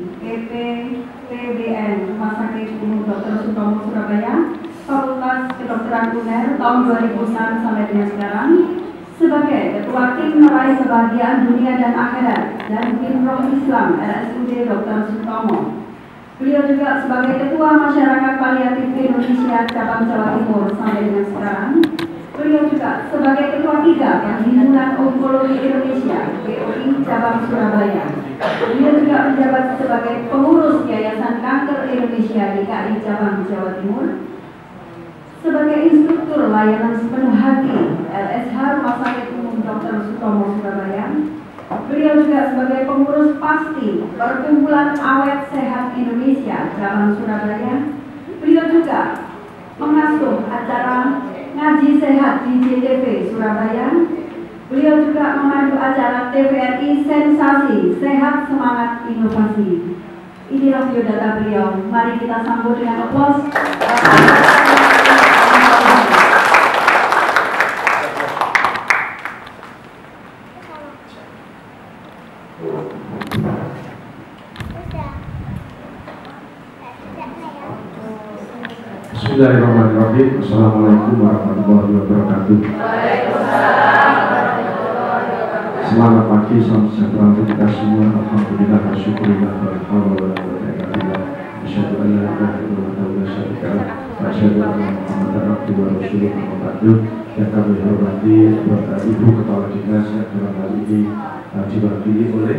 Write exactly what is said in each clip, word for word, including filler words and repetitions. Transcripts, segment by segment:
E P P B N Rumah Sakit Umum Dokter Sutomo Surabaya, Fakultas Kedokteran U N E R tahun dua ribu enam sampai dengan sekarang, sebagai Ketua Tim Meraih Kebahagiaan Dunia dan Akhirat dan Tim Roh Islam R S U D Dokter Sutomo. Beliau juga sebagai Ketua Masyarakat Paliatif Indonesia Cabang Jawa Timur sampai dengan sekarang. Beliau juga sebagai Ketua tiga Perhimpunan Onkologi Indonesia P O I Cabang Surabaya. Beliau juga menjabat sebagai Pengurus Yayasan Kanker Indonesia D K I Cabang Jawa Timur. Sebagai Instruktur Layanan Sepenuh Hati L S H Rumah Sakit Umum Dokter Sutomo Surabaya. Beliau juga sebagai Pengurus Pasti Perkumpulan Awet Sehat Indonesia Cabang Surabaya. Beliau juga mengasuh acara Ngaji Sehat di J T V Surabaya. Beliau juga memandu acara T V R I Sensasi Sehat Semangat Inovasi. Inilah biodata beliau. Mari kita sambut dengan aplaus. Bismillahirrahmanirrahim. Assalamualaikum warahmatullahi wabarakatuh. Selamat pagi, salam sejahtera untuk kita semua. Alhamdulillah, syukurillah, walhamdulillah, walhamdulillah. Asyhadu an la ilaha illallah wa la syarika lah, wa asyhadu anna Muhammadan abduhu wa rasuluh. Amma ba'du. Yang kami hormati Bapak Ibu Kepala Dinas yang dalam hal ini uh, diwakili oleh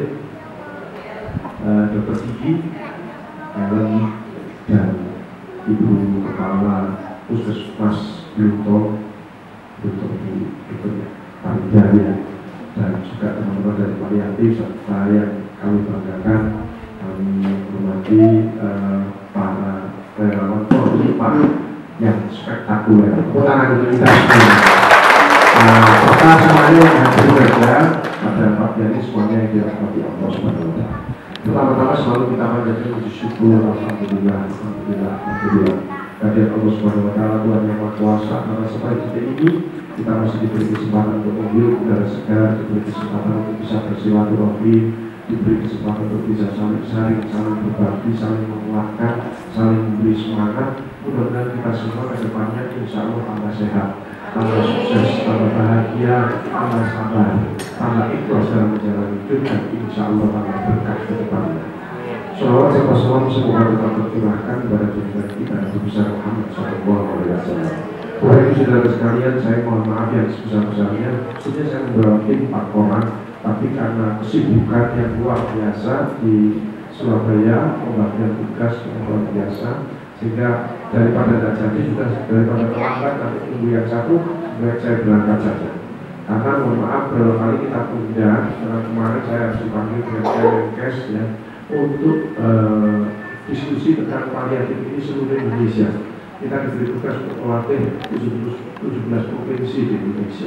uh, Dokter Gigi, Ellen, dan Ibu Kepala Puskesmas Blunto, Blunto Bu Dokter Paridaria, dan juga teman-teman dari paliatif serta yang kami banggakan, kami hormati uh, para relawan Polri yang spektakuler. Tepuk tangan untuk kita semua. Nah, serta semuanya yang hadir juga pada pagi ini semuanya yang dirahmati Allah Subhanahu wa Ta'ala. Pertama-tama selalu kita panjatkan puji syukur, alhamdulillah, alhamdulillah, alhamdulillah. Kehadirat Allah Subhanahu wa Ta'ala, Tuhan yang Maha Kuasa, karena sampai detik ini kita masih diberi kesempatan untuk menghirup udara segar, diberi kesempatan untuk bisa bersilaturahmi, diberi kesempatan untuk bisa saling sharing, saling berbagi, saling menguatkan, saling memberi semangat. Mudah-mudahan kita semua ke depannya insya Allah tambah sehat, tambah sukses, tambah bahagia, tambah sabar, tambah ikhlas dalam menjalani hidup, dan insya Allah tambah berkah ke depannya. Shalawat serta salam semoga tetap tercurahkan kepada junjungan kita Nabi besar Muhammad shallallahu alaihi wasallam. Bapak Ibu Saudara sekalian, saya mohon maaf yang sebesar-besarnya. Sebenarnya saya membawa tim empat orang, tapi karena kesibukan yang luar biasa di Surabaya, pembagian tugas yang luar biasa, sehingga daripada tidak jadi sudah daripada terlambat nanti tunggu yang satu, baik saya berangkat saja. Karena mohon maaf beberapa kali kita tunda, karena kemarin saya harus dipanggil dengan Kemenkes ya untuk uh, diskusi tentang paliatif ini seluruh Indonesia. Kita diberi tugas untuk melatih tujuh belas provinsi di Indonesia.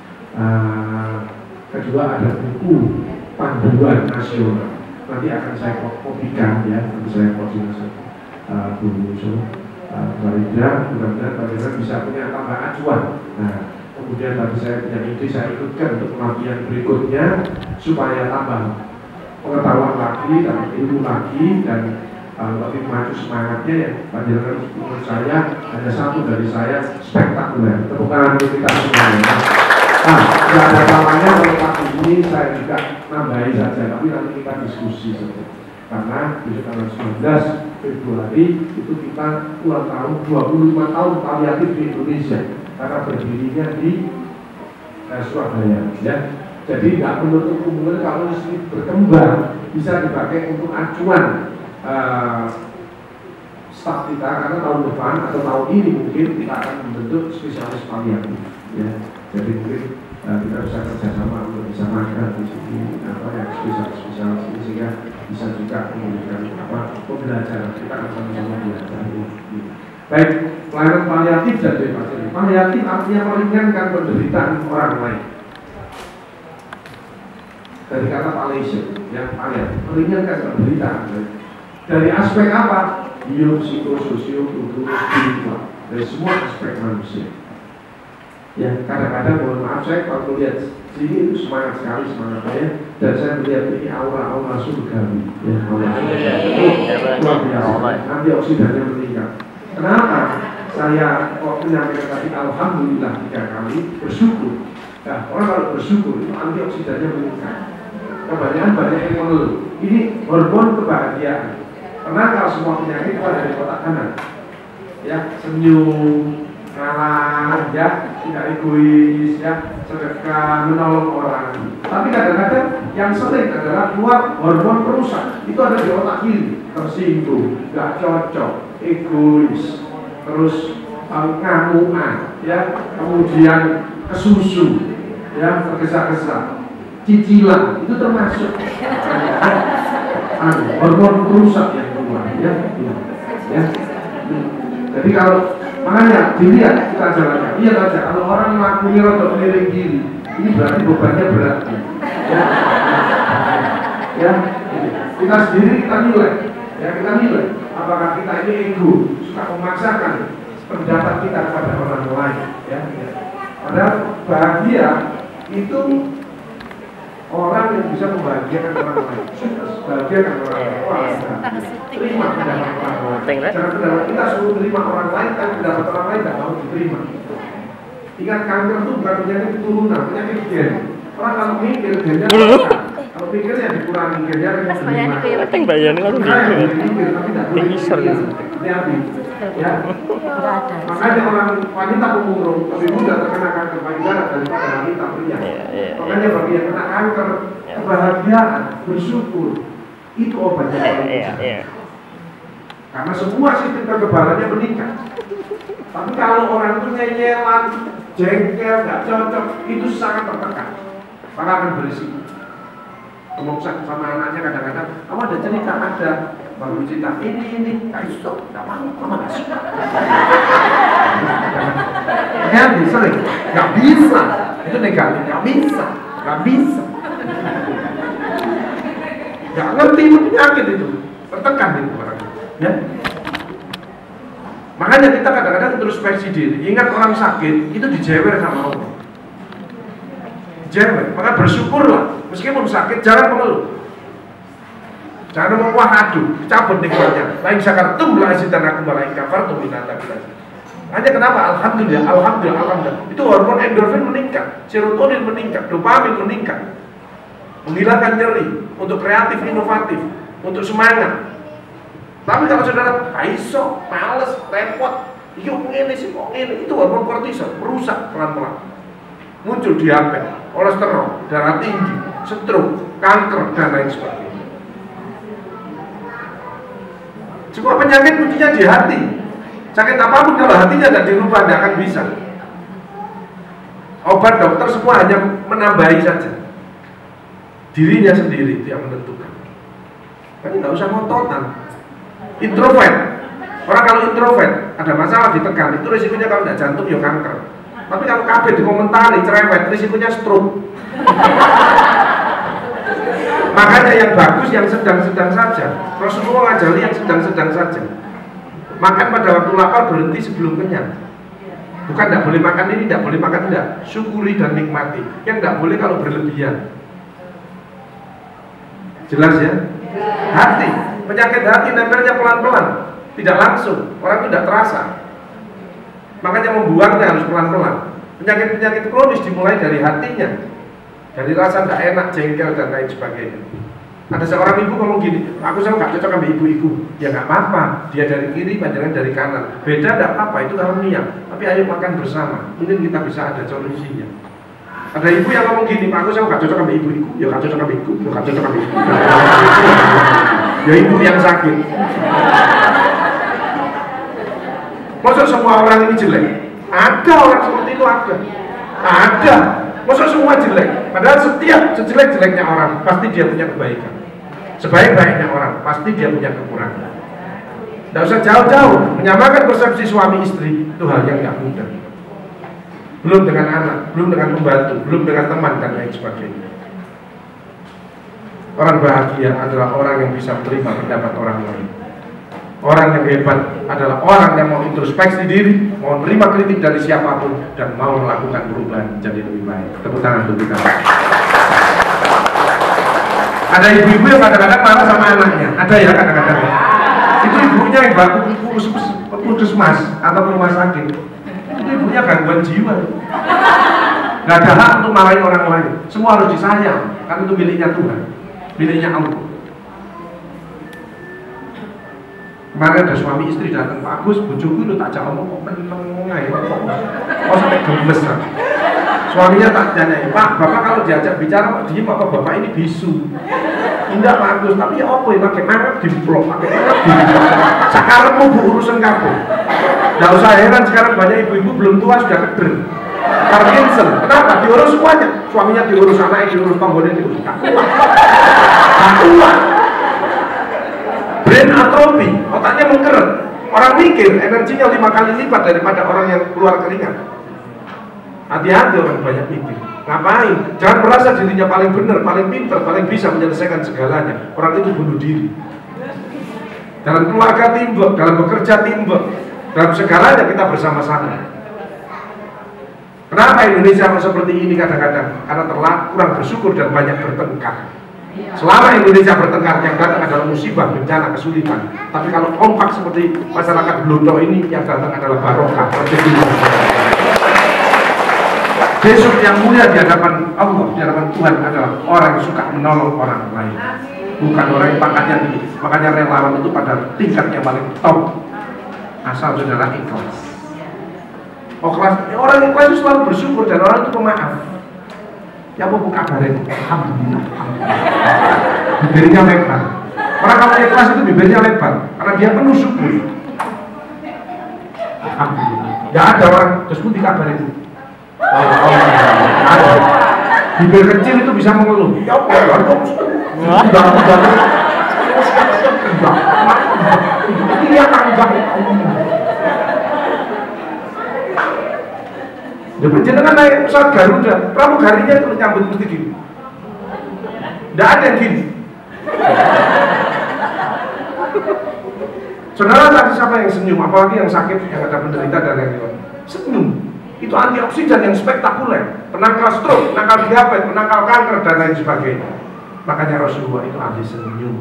Uh, kedua ada buku panduan nasional. Nanti akan saya kopikan ya, nanti saya koordinasi uh, Bu Yusuf, uh, Farida, mudah-mudahan bagaimana bisa punya tambah acuan. Nah, kemudian tadi saya punya ide, saya ikutkan untuk pelatihan berikutnya supaya tambah pengetahuan lagi dan ilmu lagi, dan uh, lebih maju semangatnya ya. Panjenengan menurut saya hanya satu dari saya spektakuler. Tepuk tangan untuk kita semuanya. Nah, tidak ada salahnya kalau pagi ini saya juga nambahin saja, tapi nanti kita diskusi saja. Karena di tanggal sembilan belas Februari itu kita ulang tahun dua puluh lima tahun paliatif di Indonesia, karena berdirinya di eh, Surabaya ya. Jadi nggak menutup kemungkinan kalau ini berkembang bisa dipakai untuk acuan uh, staf kita, karena tahun depan atau tahun ini mungkin kita akan membentuk spesialis paliatif ya. Jadi mungkin uh, kita bisa kerjasama untuk bisa magang di sini apa yang spesialis-spesialis ini, sehingga bisa juga memberikan apa pembelajaran, kita akan sama-sama belajar ya. Baik, pelayanan paliatif dan bebas. Paliatif artinya meringankan penderitaan orang lain. Dari kata palliation, yang paliatif, meringankan penderitaan. Dari aspek apa? Bio, psikososio, kultural, spiritual. Dari semua aspek manusia. Ya, kadang-kadang mohon maaf saya kalau melihat sini itu semangat sekali semangat saya, dan saya melihat ini aura-aura surgawi. Ya, aura surgawi. luar biasa. Antioksidannya meningkat. Kenapa? Saya kok menyampaikan tadi alhamdulillah tiga kali bersyukur. Nah, orang kalau bersyukur itu antioksidannya meningkat. Kebanyakan banyak yang mengeluh. Ini hormon kebahagiaan. Karena kalau semua penyakit itu ada di otak kanan. Ya, senyum, ngalah, ya, tidak egois, ya, sedekah, menolong orang. Tapi kadang-kadang yang sering adalah keluar hormon perusak. Itu ada di otak kiri, tersinggung, nggak cocok, egois, terus um, ngamuan, ya, kemudian kesusu, ya, tergesa-gesa, cicilan, itu termasuk anu, hormon perusak yang keluar, ya, ya, ya. Jadi kalau makanya dilihat kita jalankan, iya saja. Kalau orang melakukan rotok miring kiri, ini berarti bebannya berat, ya, ya. Kita sendiri kita nilai, ya kita nilai. Apakah kita ini ego, suka memaksakan pendapat kita kepada orang lain, ya. Padahal bahagia itu orang yang bisa membahagiakan orang lain, membahagiakan orang lain. Wah, terima pendapat orang lain. Jangan pendapat kita suruh terima orang lain, tapi pendapat orang lain tidak mau diterima. Ingat, kanker itu bukan penyakit keturunan, penyakit gen. Orang kalau mikir gennya berkah. Kalau pikirnya dikurangi gennya akan diterima. Penting bayarnya kan mikir, tapi tidak boleh mikir. Ya. Makanya orang wanita pemurung lebih mudah terkena kanker payudara daripada wanita pria. Makanya bagi yang kena kanker, kebahagiaan, bersyukur itu obatnya. Karena semua sistem kekebalannya meningkat. Tapi kalau orang itu nyenyelan, jengkel, nggak cocok, itu sangat tertekan. Maka akan berisiko. Ngomong sama anaknya kadang-kadang, kamu ada cerita, ada baru cerita ini ini, nggak iso, nggak mau, kamu nggak suka. Ya, sering, nggak bisa, itu negatif, nggak bisa, nggak bisa. Nggak ngerti penyakit itu, tertekan itu orang. Ya. Makanya kita kadang-kadang introspeksi diri. Ingat orang sakit itu dijewer sama Allah. Jewer, maka bersyukurlah. Meskipun sakit, jangan mengeluh. Jangan ngomong wah aduh, cabut nikmatnya. Lain syakartum la azidannakum wa la in kafartum inna adzabi lazim. Hanya kenapa? Alhamdulillah, alhamdulillah, alhamdulillah. Itu hormon endorfin meningkat, serotonin meningkat, dopamin meningkat. Menghilangkan nyeri, untuk kreatif, inovatif, untuk semangat. Tapi kalau saudara iso, males, repot, yuk ini sih kok ini, itu hormon kortisol, merusak pelan-pelan. Muncul diabetes, kolesterol, darah tinggi, stroke, kanker, dan lain sebagainya. Semua penyakit kuncinya di hati. Sakit apapun kalau hatinya tidak dirubah, tidak akan bisa. Obat dokter semua hanya menambahi saja. Dirinya sendiri itu yang menentukan. Kan nggak usah ngototan. Introvert, orang kalau introvert ada masalah ditekan, itu risikonya kalau tidak jantung ya kanker. Tapi kalau K B dikomentari cerewet, risikonya stroke. Makanya yang bagus yang sedang-sedang saja. Rasulullah ngajari yang sedang-sedang saja. Makan pada waktu lapar, berhenti sebelum kenyang. Bukan tidak boleh makan ini, tidak boleh makan tidak. Syukuri dan nikmati. Yang tidak boleh kalau berlebihan. Jelas ya? Hati, penyakit hati nempelnya pelan-pelan, tidak langsung, orang itu tidak terasa. Makanya membuangnya harus pelan-pelan. Penyakit-penyakit kronis dimulai dari hatinya, dari rasa tidak enak, jengkel dan lain sebagainya. Ada seorang ibu ngomong gini, aku sama nggak cocok sama ibu-ibu. Ya nggak apa-apa, dia dari kiri, panjangan dari kanan. Beda tidak apa-apa, itu karunia. Tapi ayo makan bersama, mungkin kita bisa ada solusinya. Ada ibu yang ngomong gini, Pak, aku sama nggak cocok sama ibu-ibu. Ya nggak cocok sama ibu, ya nggak cocok sama ibu. Ya ibu yang sakit. Masa semua orang ini jelek? Ada orang seperti itu, ada. Ada. Masa semua jelek? Padahal setiap sejelek-jeleknya orang pasti dia punya kebaikan. Sebaik-baiknya orang pasti dia punya kekurangan. Tidak usah jauh-jauh menyamakan persepsi suami istri, itu hal yang nggak mudah. Belum dengan anak, belum dengan pembantu, belum dengan teman dan lain sebagainya. Orang bahagia adalah orang yang bisa menerima pendapat orang lain. Orang yang hebat adalah orang yang mau introspeksi diri, mau menerima kritik dari siapapun, dan mau melakukan perubahan menjadi lebih baik. Tepuk tangan untuk kita. Ada ibu-ibu yang kadang-kadang marah sama anaknya. Ada ya kadang-kadang. ibunya yang baku putus mas atau rumah sakit, itu ibunya gangguan jiwa. Gak ada hak untuk marahin orang lain. Semua harus disayang, kan itu miliknya Tuhan, miliknya Allah. Kemarin ada suami istri datang, Pak Agus, bojoku itu tak jawab kok meneng aja, kok sampai gemes kan. Suaminya tak tanya, Pak, Bapak kalau diajak bicara kok diem apa Bapak ini bisu? Indah Pak Agus, tapi ya apa ya, pakai mangat di blok, pakai mangat di blok. Sekarang mau bu urusan kamu. Gak usah heran sekarang banyak ibu-ibu belum tua sudah keder. Parkinson, kenapa? Diurus semuanya. Suaminya diurus, anaknya diurus, tonggolnya diurus. Gak kuat. Gak kuat. Brain atrophy, otaknya mengkeret. Orang mikir, energinya lima kali lipat daripada orang yang keluar keringat. Hati-hati orang banyak mikir. Ngapain? Jangan merasa dirinya paling benar, paling pintar, paling bisa menyelesaikan segalanya. Orang itu bunuh diri. Dalam keluarga teamwork, dalam bekerja teamwork, dalam segalanya kita bersama-sama. Kenapa Indonesia seperti ini kadang-kadang? Karena terlalu kurang bersyukur dan banyak bertengkar. Selama Indonesia bertengkar, yang datang adalah musibah, bencana, kesulitan. Tapi kalau kompak seperti masyarakat Blondo ini, yang datang adalah barokah. Besok yang mulia di hadapan Allah, di hadapan Tuhan adalah orang yang suka menolong orang lain, bukan orang yang pangkatnya tinggi. Makanya relawan itu pada tingkat yang paling top, asal saudara ikhlas. Oh, kelas, orang ikhlas itu selalu bersyukur dan orang itu pemaaf. Ya apa buka kabarin? Alhamdulillah, alhamdulillah. Bibirnya lebar. Orang kalau ikhlas itu bibirnya lebar karena dia penuh syukur. Alhamdulillah. Ya ada orang terus pun dikabarin. Oh, oh, ada. Bibir kecil itu bisa mengeluh. Ya apa? Ya apa? Sudah, sudah. Ini yang tanggung. Dapat jenengan naik pesawat Garuda, pramugarinya itu nyambut mesti gini. Tidak ada yang gini. Saudara tadi siapa yang senyum, apalagi yang sakit, yang ada penderita dan yang lain. Senyum. Itu antioksidan yang spektakuler, penangkal stroke, penangkal diabetes, penangkal kanker dan lain sebagainya. Makanya Rasulullah itu ahli senyum.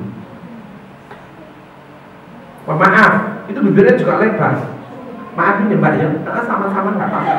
Pemaaf, itu bibirnya juga lebar. Maafin ya Mbak ya, sama-sama nggak apa-apa.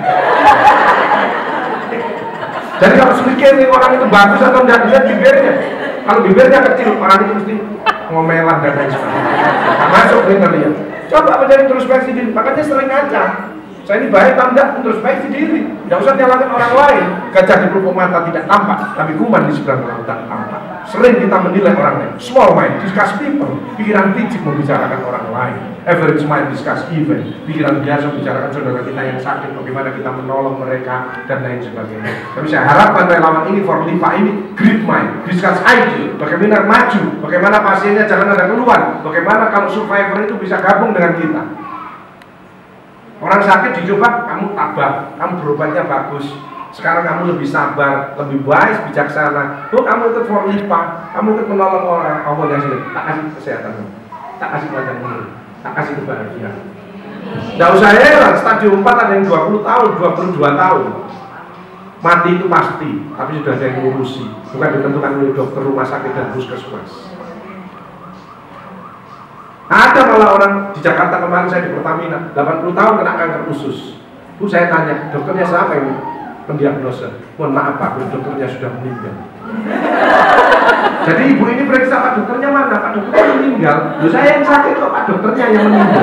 Jadi kalau sedikit orang itu bagus atau tidak lihat bibirnya. Kalau bibirnya kecil, orang itu mesti ngomelan dan lain sebagainya. Nggak masuk dia lihat. Coba menjadi introspeksi diri, makanya sering ngaca. Saya ini baik atau enggak, introspeksi diri. Tidak usah nyalakan orang lain. Gajah di pelupuk mata tidak tampak, tapi kuman di seberang lautan tampak. Sering kita menilai orang lain. Small mind, discuss people. Pikiran picik membicarakan orang lain. Average mind, discuss event. Pikiran biasa membicarakan saudara kita yang sakit, bagaimana kita menolong mereka, dan lain sebagainya. Tapi saya harapkan relawan ini, for Lipa ini, great mind, discuss ide. Bagaimana maju, bagaimana pasiennya jangan ada keluhan. Bagaimana kalau survivor itu bisa gabung dengan kita. Orang sakit dicoba, kamu tabah, kamu berobatnya bagus. Sekarang kamu lebih sabar, lebih wise, bijaksana. Oh, kamu ikut for Lipa, kamu ikut menolong orang. Allah yang sudah tak kasih kesehatan, tak kasih panjang umur, tak kasih kebahagiaan. Tidak usah heran, stadium empat ada yang dua puluh tahun, dua puluh dua tahun. Mati itu pasti, tapi sudah ada yang ngurusi. Bukan ditentukan oleh dokter rumah sakit dan puskesmas. Ada malah orang di Jakarta kemarin saya di Pertamina, delapan puluh tahun kena kanker usus. Bu, saya tanya, dokternya siapa yang mendiagnosa? Mohon maaf Pak, dokternya sudah meninggal. Jadi ibu ini periksa, Pak dokternya mana? Pak dokternya meninggal. Loh, saya yang sakit kok, Pak dokternya yang meninggal.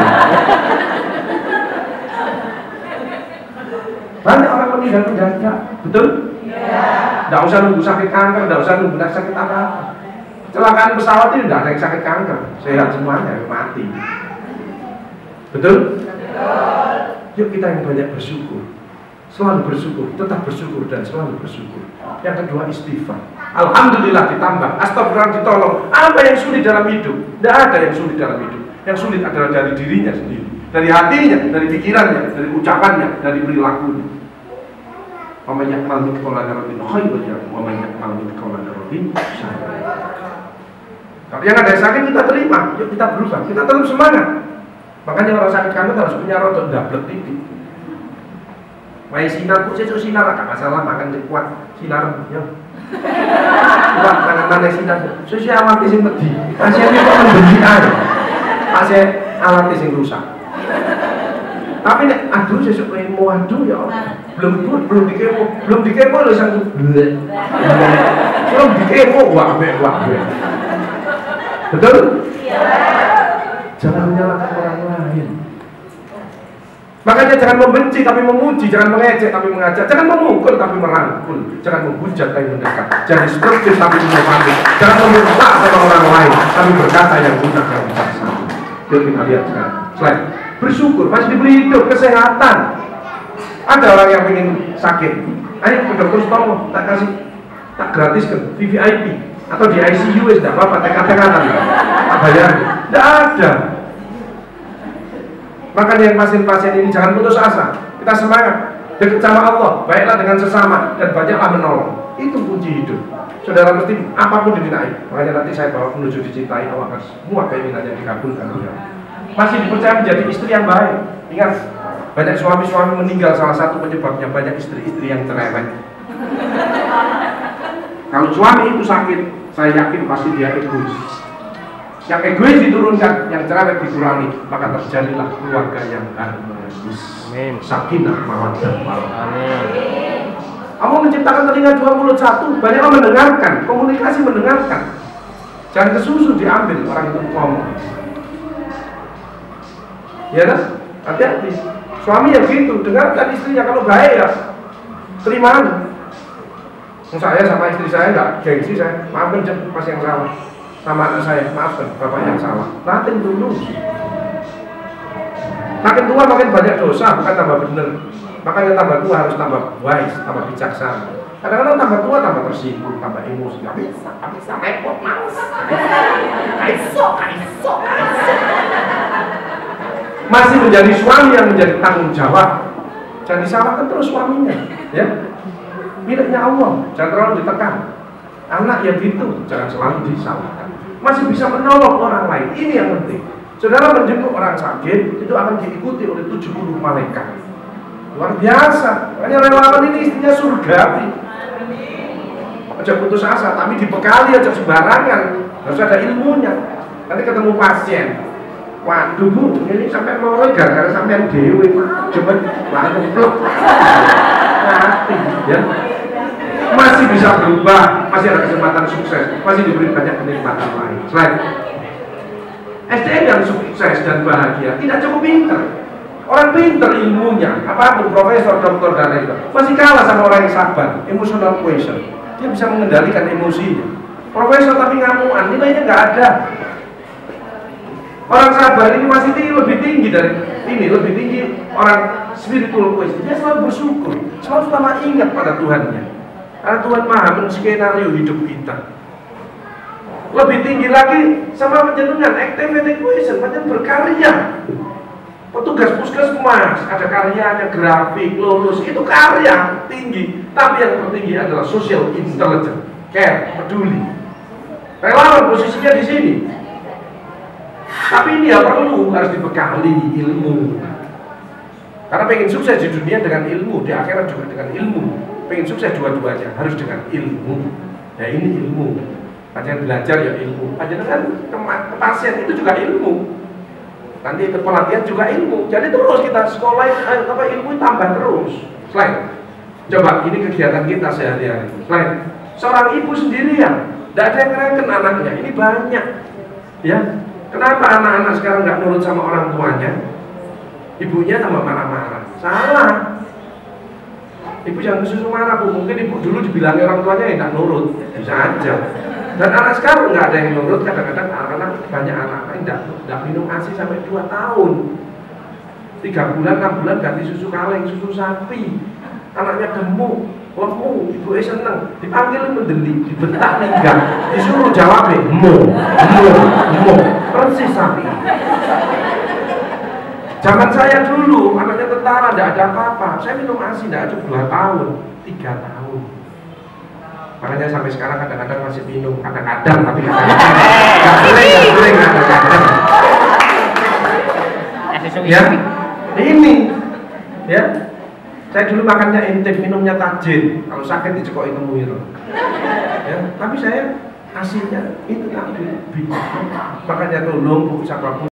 Banyak orang meninggal mendadak, betul? Iya. Tidak usah nunggu sakit kanker, tidak usah nunggu sakit apa-apa. Kecelakaan pesawat itu tidak ada yang sakit kanker, sehat semuanya, mati. Betul? Betul. Yuk kita yang banyak bersyukur, selalu bersyukur, tetap bersyukur dan selalu bersyukur. Yang kedua istighfar. Alhamdulillah ditambah, astagfirullah ditolong. Apa yang sulit dalam hidup? Tidak ada yang sulit dalam hidup. Yang sulit adalah dari dirinya sendiri, dari hatinya, dari pikirannya, dari ucapannya, dari perilakunya. Wa may ya'mal mithqala dzarratin khairan yarah wa may ya'mal mithqala dzarratin syarran. Kalau yang ada yang sakit kita terima, yuk kita berubah, kita tetap semangat. Makanya orang sakit kanker harus punya rotot double titik. Mai sinar, saya sudah sinar, agak masalah makan kuat sinar, ya. Kuat tangan mana sinar, saya amati sing tadi. Pasien itu menderita, pasien alatnya sing rusak. Tapi nek aduh sesuk kemo aduh ya belum belum dikemo belum dikemo lho sang belum dikemo wah wah betul? Iya. Jangan menyalahkan orang lain. Makanya jangan membenci tapi memuji, jangan mengejek tapi mengajak, jangan memukul tapi merangkul, jangan menghujat tapi mendekat, jangan destruktif tapi inovatif, jangan meminta sama orang lain tapi berkata yang bijak yang bijaksana. Yuk kita lihat sekarang. Selain bersyukur masih diberi hidup, kesehatan. Ada orang yang ingin sakit, ayo ke dokter Sutomo, tak kasih, tak gratiskan V V I P atau di I C U tidak apa-apa, teka-tekatan, tak bayar, tidak ada. Makanya yang pasien-pasien ini jangan putus asa, kita semangat, dekat sama Allah, baiklah dengan sesama dan banyaklah menolong. Itu kunci hidup. Saudara mesti apapun dimintai. Makanya nanti saya bawa menuju dicintai, Allah semua keinginannya dikabulkan. Masih dipercaya menjadi istri yang baik. Ingat, banyak suami-suami meninggal salah satu penyebabnya banyak istri-istri yang cerewet. Kalau suami itu sakit, saya yakin pasti dia egois. Yang egois diturunkan, yang cerewet dikurangi, maka terjadilah keluarga yang harmonis. Sakinah mawaddah warahmah. Allah menciptakan telinga dua mulut satu, banyak orang mendengarkan, komunikasi mendengarkan. Jangan kesusu diambil orang itu ngomong. Ya kan? Hati-hati. Suami yang gitu, dengarkan istrinya, kalau baik ya terimaan. Saya sama istri saya enggak gengsi, saya maafkan pas yang salah. Sama anak saya, maafkan bapak yang salah. Natin dulu. Makin tua makin banyak dosa, bukan tambah benar. Makanya tambah tua harus tambah wise, tambah bijaksana. Kadang-kadang tambah tua tambah tersinggung, tambah emosi. Gak bisa, gak bisa repot, males. Kaiso, kaiso, kaiso. Masih menjadi suami yang menjadi tanggung jawab. Jangan disalahkan terus suaminya, ya. Miliknya Allah, jangan terlalu ditekan. Anak yang gitu, jangan selalu disalahkan. Masih bisa menolong orang lain, ini yang penting. Saudara menjenguk orang sakit, itu akan diikuti oleh tujuh puluh malaikat. Luar biasa, makanya relawan ini istrinya surgawi. Aja putus asa, tapi dibekali aja sembarangan. Harus ada ilmunya. Nanti ketemu pasien, waduh bu, ini sampai mau gara-gara sampai dewi, coba langsung blok. Mati, ya. Masih bisa berubah, masih ada kesempatan sukses, masih diberi banyak kenikmatan lain. Selain S D M yang sukses dan bahagia tidak cukup pinter. Orang pinter ilmunya, apapun profesor, doktor dan lain-lain, masih kalah sama orang yang sabar, emotional quotient. Dia bisa mengendalikan emosinya. Profesor tapi ngamuan, nilainya nggak ada. Orang sabar ini masih tinggi, lebih tinggi dari ini, lebih tinggi orang spiritual quotient. Dia selalu bersyukur, selalu selalu ingat pada Tuhannya. Karena Tuhan maha menskenario hidup kita. Lebih tinggi lagi sama menjenengan activity quotient, macam berkarya. Petugas puskesmas ada karyanya, grafik, lulus, itu karya tinggi. Tapi yang tertinggi adalah social intelligence, care, peduli. Relawan posisinya di sini. Tapi ini ya perlu harus dibekali ilmu. Karena pengen sukses di dunia dengan ilmu, di akhirat juga dengan ilmu. Pengen sukses dua-duanya harus dengan ilmu. Ya ini ilmu. Panjang belajar ya ilmu. Panjang kan ke pasien itu juga ilmu. Nanti ke pelatihan juga ilmu. Jadi terus kita sekolah apa ilmu tambah terus. Selain coba ini kegiatan kita sehari-hari. Selain seorang ibu sendirian, tidak ada yang ngereken anaknya. Ini banyak. Ya. Kenapa anak-anak sekarang nggak nurut sama orang tuanya? Ibunya tambah marah-marah. Salah. Ibu jangan kesusu marah, Bu. Mungkin ibu dulu dibilangi orang tuanya ya nggak nurut. Bisa aja. Dan anak sekarang nggak ada yang nurut. Kadang-kadang anak-anak banyak anak-anak yang nggak minum ASI sampai dua tahun. Tiga bulan, enam bulan ganti susu kaleng, susu sapi. Anaknya gemuk, lemu, ibu seneng. Dipanggil mendeli, dibentak pinggang, disuruh jawab mo, mo, mo. Persis sapi. Zaman saya dulu, anaknya tentara, tidak ada apa-apa. Saya minum ASI, tidak cukup dua tahun, tiga tahun. Makanya sampai sekarang kadang-kadang masih minum, kadang-kadang, tapi kadang-kadang nggak sering, nggak sering, kadang-kadang. Ya, ini, ya. Saya dulu makannya intip, minumnya tajin. Kalau sakit dicekoki kemuir. Ya, tapi saya hasilnya itu tadi. Makanya tolong Bu, siapapun